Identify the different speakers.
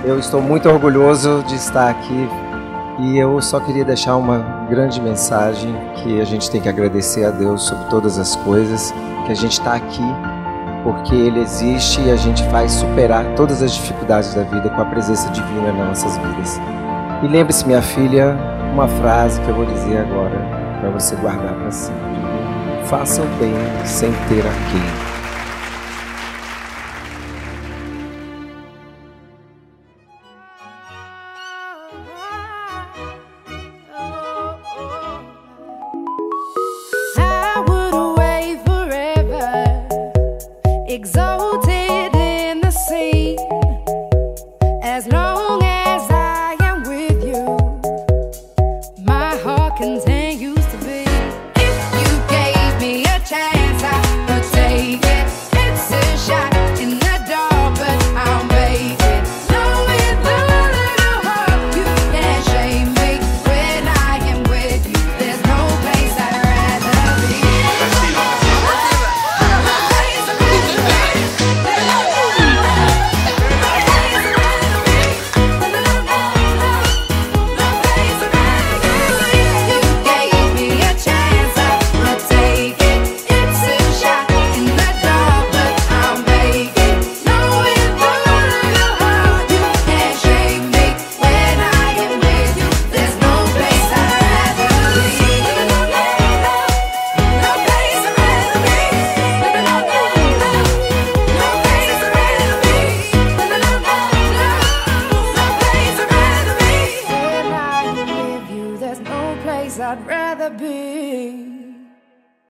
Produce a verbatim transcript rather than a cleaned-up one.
Speaker 1: Eu estou muito orgulhoso de estar aqui e eu só queria deixar uma grande mensagem que a gente tem que agradecer a Deus sobre todas as coisas, que a gente está aqui porque Ele existe e a gente faz superar todas as dificuldades da vida com a presença divina nas nossas vidas. E lembre-se, minha filha, uma frase que eu vou dizer agora para você guardar para sempre. Faça o bem sem ter a quem.
Speaker 2: Exalted in the sea, as long as I am with you, my heart continues to be. If you gave me a chance, I would take it. It's a shot in the dark, but I'll make it. Knowing the little heart, you can't shame me. When I am with you, there's no place I'd rather be. I'd rather be.